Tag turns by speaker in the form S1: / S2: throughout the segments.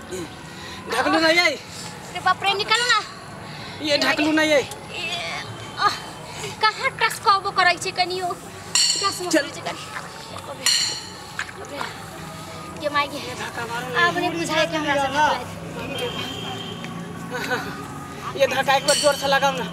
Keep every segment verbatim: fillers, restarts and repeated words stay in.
S1: ढकलू ना ये।
S2: अरे बाप रे निकल ना।
S1: ये ढकलू ना ये।
S2: कहाँ टस कबो कराई छे कनियो। टस मत करे कनी। ये माइगे
S1: धक्का मारो।
S2: आपने बुझाए कि हमरा से निकल।
S1: ये धक्का एक बार जोर से लगाओ ना।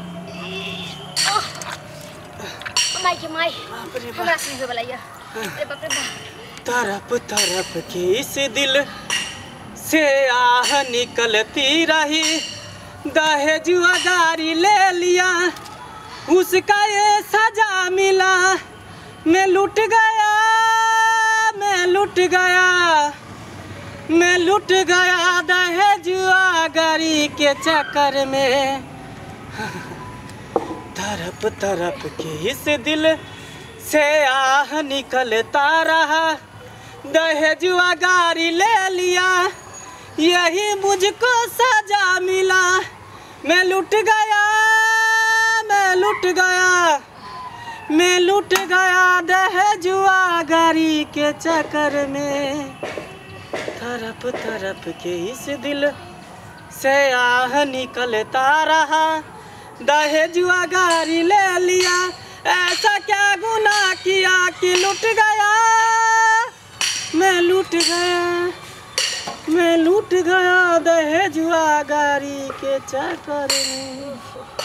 S2: माई के माई हमरा से निकल बलाइया। अरे बाप रे बाप।
S1: तरफ तरफ के इस दिल से आह निकलती रही, दहेजुआ गाड़ी ले लिया, उसका ये सजा मिला, मैं लुट गया, मैं लुट गया, मैं लुट गया दहेजुआ गाड़ी के चक्कर में। तरफ तरफ के इस दिल से आह निकलता रहा, दहेजुआ गाड़ी ले लिया, यही मुझको सजा मिला, मैं लुट गया, मैं लुट गया, मैं लुट गया दहेजुआ गाड़ी के चक्कर में। तरफ तरफ के इस दिल से आह निकलता रहा, दहेजुआ गाड़ी ले लिया, ऐसा क्या गुनाह किया कि लुट गया, मैं लुट गया, मैं लुट गया दहेजुआ गाड़ी के चक्कर में।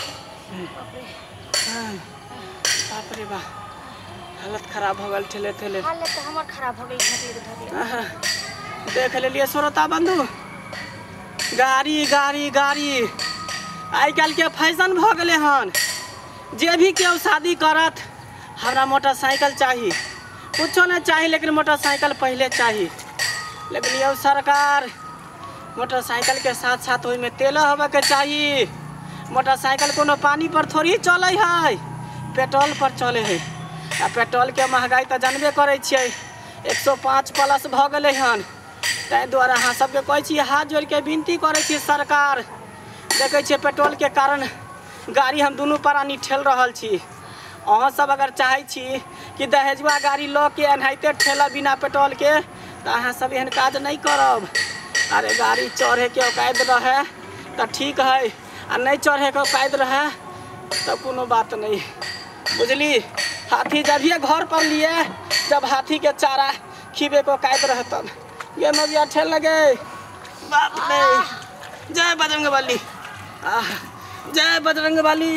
S1: बाप रे बा, हालत खराब हो गल ठेले ठेले।
S2: हालत तो हमर खराब हो गई धरे धरे।
S1: देख लेलिए श्रोता बंधु, गाड़ी गाड़ी गाड़ी आई कल के फैशन भ गए हन। जे भी केहू शादी करत हमरा मोटरसाइकिल चाहिए, कुछो नहीं चाहिए लेकिन मोटरसाइकिल पहले चाहिए। लेकिन ये सरकार मोटरसाइकिल के साथ साथ ओहि में तेल होवे के चाहिए। मोटरसाइकिल कोनो पानी पर थोड़ी चले है, पेट्रोल पर चले है। आ पेट्रोल के महंगाई तो जानबे करे छियै, एक सौ पाँच प्लस भ गए हन। ताहि द्वारा अहाँ सबके कहै छी, हाथ जोड़ के विनती करे छी सरकार, देखे छियै पेट्रोल के कारण गाड़ी हम दुनू प्राणी ठेल रहल छी। अहाँ सब अगर चाहे छी कि दहेजुआ गाड़ी लो के एनाहिते ठेला बिना पेट्रोल के, तो अहाँ सब एहन काज नहीं करब। अरे गाड़ी चढ़े के औकात रहे तो ठीक है, आ नहीं चढ़े के औकात रहे तो कोनो बात नहीं, बुझली। हाथी जब ये घर पर लिए, जब हाथी के चारा खीबे को औकात रहे तब ये नदिया ठेल लगे। बाप रे, जय बजरंगबली, जय बजरंगबली।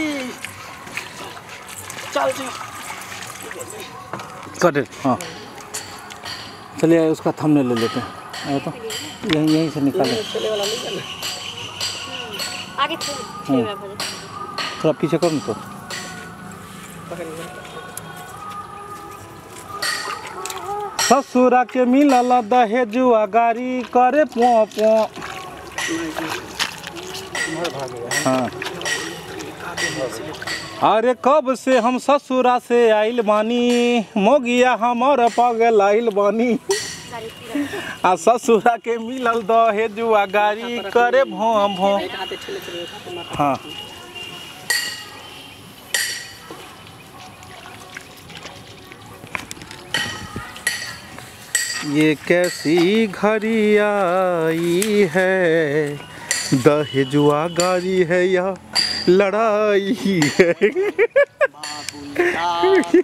S1: चल चल
S3: कट। हाँ चलिए उसका थंबनेल ले लेते हैं। आए तो यहीं यहीं से निकालें।
S2: आगे
S3: थोड़ा पीछे कर तो। ससुरा के मिलल दहेजुआ गाड़ी करे पो पो। हाँ अरे कब से हम ससुरा से आइल बानी, मोगिया हमार पागल आइल बानी। आ ससुरा के मिलल दहेजुआ गाड़ी करे भो भो। हाँ ये कैसी घड़ी आई है, दहेजुआ गाड़ी है या लड़ाई है।